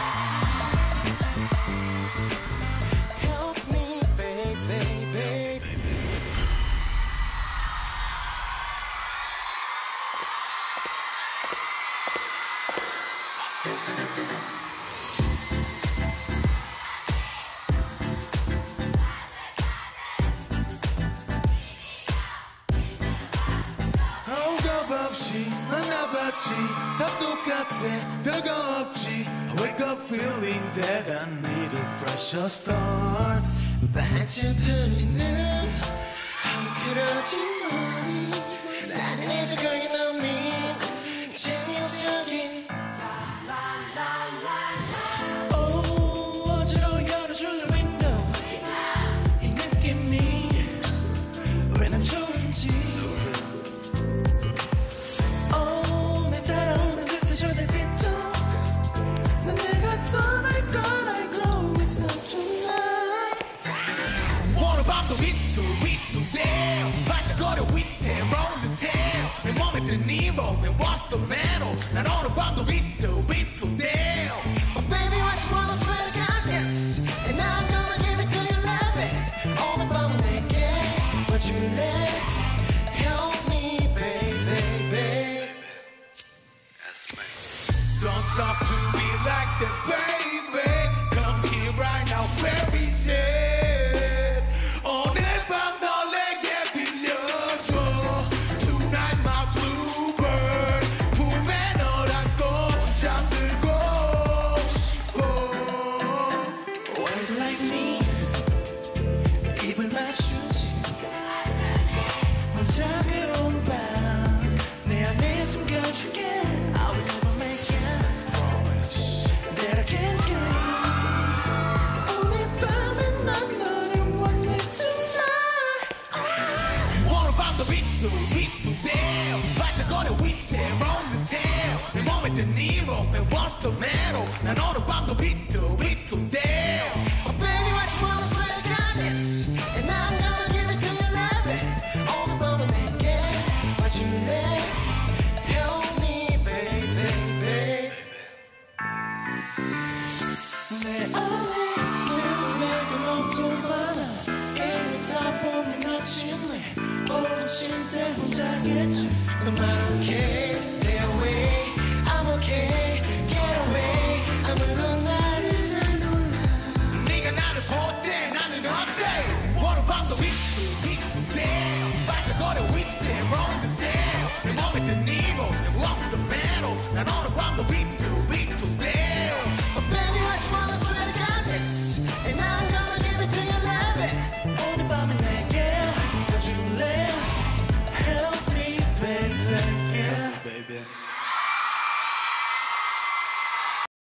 Help me, baby. 호흡 없이 만나봤지 다 똑같아 별거 없지 I wake up feeling that I need a fresher start 반쯤 풀리는 헝클어진 머리 나른해져 걸린 놈이 재미없어진 어지러워 열어줄래 window 이 느낌이 왜 난 좋은지 내 따라오는 듯한 저 달빛도 난 내가 떠날 걸 알고 있어 tonight 오늘밤도 위투대요 반짝거려 위태 round the tail 내 몸에 든 이로 내 what's the matter 난 오늘밤도 위투대요 Oh baby what you wanna swear to God this And I'm gonna give it to you love it 오늘 밤은 내게 와줄래 Help me baby Don't talk to me like that, baby. Come here right now, very sad. 오늘 밤 널 내게 빌려줘. Tonight's my bluebird. 품에 널 안고 잠들고 싶어. Why do you like me? 입을 맞추지. 혼자 괴로운 밤 내 안에 숨겨줄게. I will never make it. That I can't get. 오늘 밤엔 난 너를 원해 tonight. 오늘 밤도 위투대요 반짝거려 위태 round the tail 내 몸에 든 이로 내 what's the matter 난 오늘 밤도 위투대요 Oh baby what you wanna swear to God this And I'm gonna give it to you love it 오늘 밤은 내게 와줄래 Help me baby 내 안에 내게 너무 많아 게임을 다 보면 아침에 오른 침대 혼자겠지 No matter okay stay away I'm okay get away 아무도 나를 잘 몰라 네가 나를 볼 때 나는 어때 오늘 밤도 위투대요 반짝거려 위태 round the tail 내 몸에 든 이로 내 what's the matter 난 오늘 밤도 위투대요 Oh baby what you wanna swear to God this And I'm gonna give it to you love it 오늘 밤에 내게 와줄래 Help me baby yeah baby